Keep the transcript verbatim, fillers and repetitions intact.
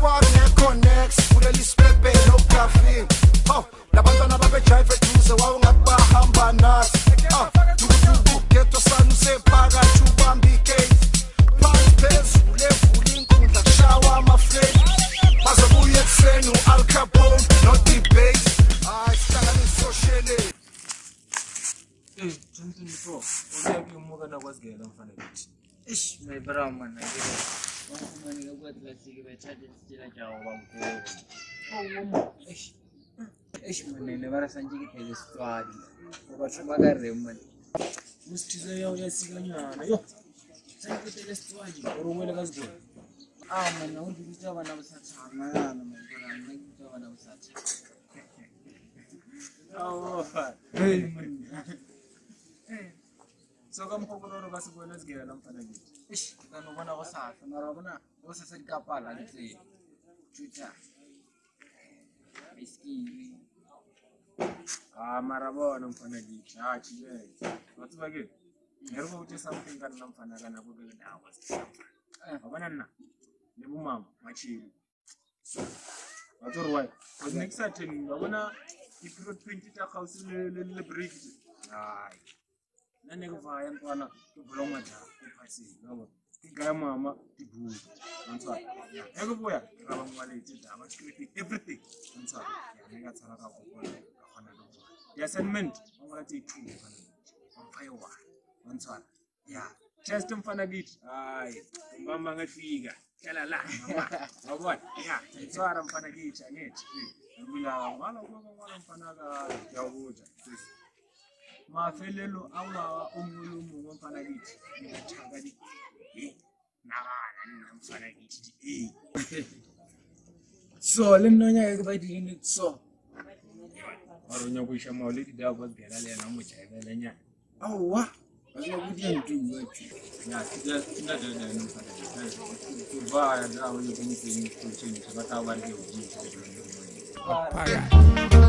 kwakhe connects kuleli sipepe no cafe oh labantwana babe drive eduze wawungakubahamba nathi ah ukuthi ugeto sanu sephakathi ubambike phansi phezulu levula inkundla kushawa amaflame bazobuya ekuseni u-Al Capone no debate hayi sihlangane soshele eh twenty twenty-four uyake umuka nakwazigela mfana kithi ish my brother man ngeke wangifumana ukuthi lasike bethathe isitshela jawo bangikho oh womo ish ish man ne bara sanjiki pheze sitwadi ngoba thuma ka reman usithize yawo yasikanyana yo sanjiki pheze sitwadi orowela kazibona ah man awuthi ukuthi abana basathana yana my brother ngikuthi abana basathana awu hey man so kamkhokoro kasibona sigela lamfana kithi ish kanobona bosahla mara bona bosasa dikapala ntse chucha miski ah mara bona mfana kithi ha chile wathi bake ngero ukuthi something kana lamfana kana kube ndawo eh abana na lebu mama machili wathi right but next time ngabona i-period twenty ta house le le break hayi nane kuvaya ntwana kubulonga ja kuphasi yabo igaya mama ibuku ntwa ekubuya ngaba ngwalethi daba security everything ntwa yanika tsala ka kokona khona lo ya assignment ngalathi two kana mfayo wa ntwa ya just mfana kithi hayi mama ngafika kala la mama wabona ya ntwara mfana kithi angithi ngibula ngala ngoba ngala mfana ka yabuja mafelelo awa umulumu ngomfana kithi ngithaka di eh nakana namfana kithi eh so lemnonya ke bayidini so aronya kuisha mawlidi da kwazigela lena mujayela nya awwa azokuthi ngiduka ya sida sida da namfana kithi kuvaya da wani kumfini kuchini sabata wale ujiji Alright.